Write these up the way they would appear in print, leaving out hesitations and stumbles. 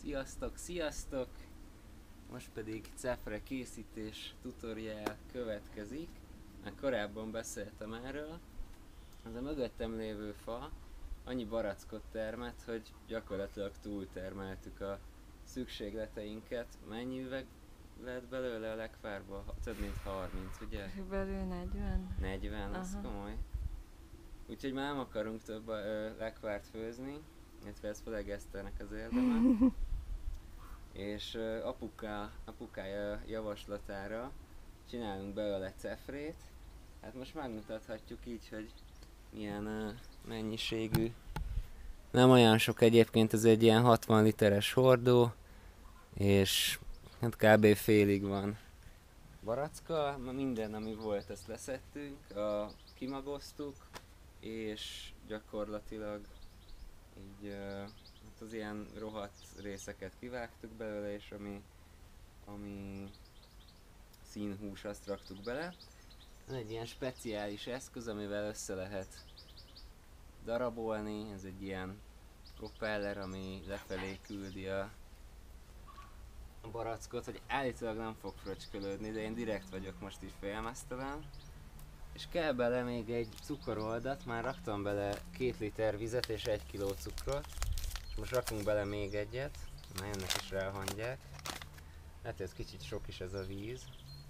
Sziasztok, sziasztok! Most pedig cefre készítés tutoriál következik. Már korábban beszéltem erről. Ez a mögöttem lévő fa annyi barackot termett, hogy gyakorlatilag túltermeltük a szükségleteinket. Mennyi üveg lett belőle a lekvárba? Több mint 30, ugye? Körülbelül 40. 40, ez Aha. komoly. Úgyhogy már nem akarunk több lekvárt főzni, illetve ez főleg Eszternek az érdeme. És apukája javaslatára csinálunk belőle cefrét. Hát most megmutathatjuk így, hogy milyen mennyiségű. Nem olyan sok egyébként, ez egy ilyen 60 literes hordó, és hát kb. Félig van baracka, minden ami volt ezt leszettünk, kimagoztuk, és gyakorlatilag így hát az ilyen rohadt részeket kivágtuk belőle, és ami színhús, azt raktuk bele. Van egy ilyen speciális eszköz, amivel össze lehet darabolni, ez egy ilyen propeller, ami lefelé küldi a barackot, hogy állítólag nem fog fröcskölődni, de én direkt vagyok most így félmeztelen. És kell bele még egy cukoroldat, már raktam bele 2 liter vizet és 1 kg cukrot. És most rakunk bele még egyet, már ennek is ráhangják. Hát ez kicsit sok is ez a víz.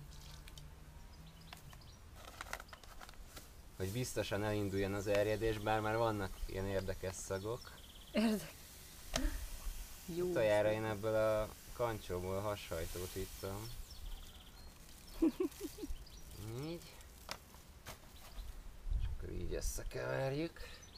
Hogy biztosan elinduljon az erjedés, bár már vannak ilyen érdekes szagok. Jó. Utajára én ebből a kancsóból hashajtót ittam. Így. És akkor így összekeverjük.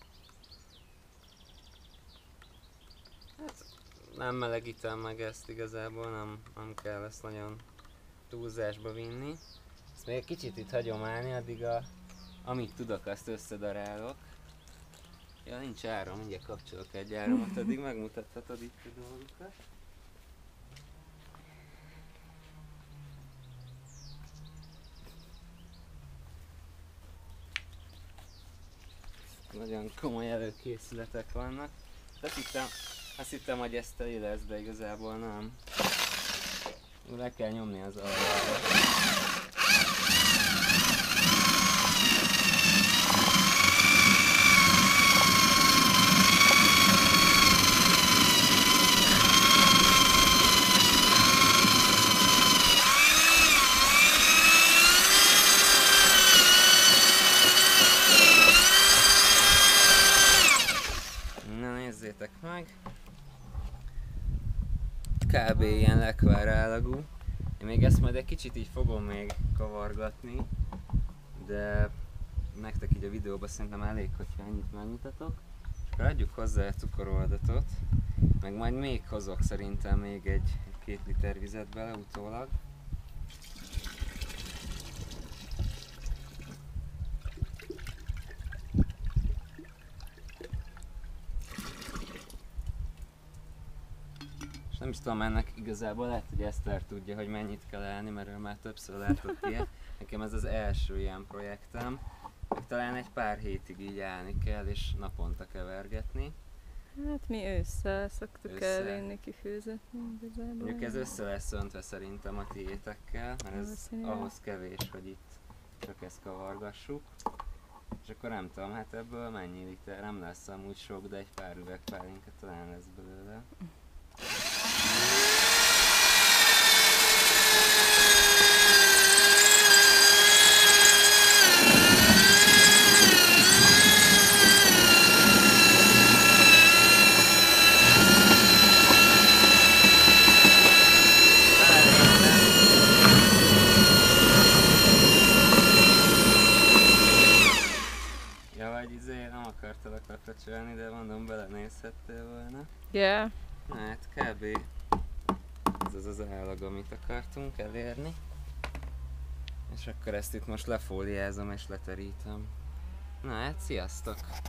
Hát nem melegítem meg ezt igazából, nem kell ezt nagyon túlzásba vinni. Ezt még egy kicsit itt hagyom állni, addig amit tudok, azt összedarálok. Ja, nincs áram, mindjárt kapcsolok egy áramot, addig megmutathatod itt a dolgokat. Nagyon komoly előkészületek vannak. Azt hittem, hogy ez teli lesz, de igazából nem. Le kell nyomni az aljára. Na nézzétek meg! Kb. Ilyen lekvár állagú. Én még ezt majd egy kicsit így fogom még kavargatni, de nektek így a videóban szerintem elég, hogyha ennyit megmutatok. És akkor adjuk hozzá a cukoroldatot, meg majd még hozok szerintem még egy 2 liter vizet bele utólag. Nem is tudom, ennek igazából lehet, hogy Eszter tudja, hogy mennyit kell állni, mert ő már többször látott ilyet. Nekem ez az első ilyen projektem. Még talán egy pár hétig így állni kell, és naponta kevergetni. Hát mi ősszel szoktuk Ősszel. elvinni kifőzetni igazából. Mondjuk ez össze lesz öntve szerintem a tiétekkel, mert ez Valószínűleg. ahhoz kevés, hogy itt csak ezt kavargassuk. És akkor nem tudom, hát ebből mennyi liter, nem lesz amúgy sok, de egy pár üveg pálinka talán lesz belőle. Ja, vagy nem akartalak lakacsölni, de mondom, belenézhettél volna. Yeah. Na hát kb. Ez az az állag, amit akartunk elérni. És akkor ezt itt most lefóliázom és leterítem. Na hát, sziasztok!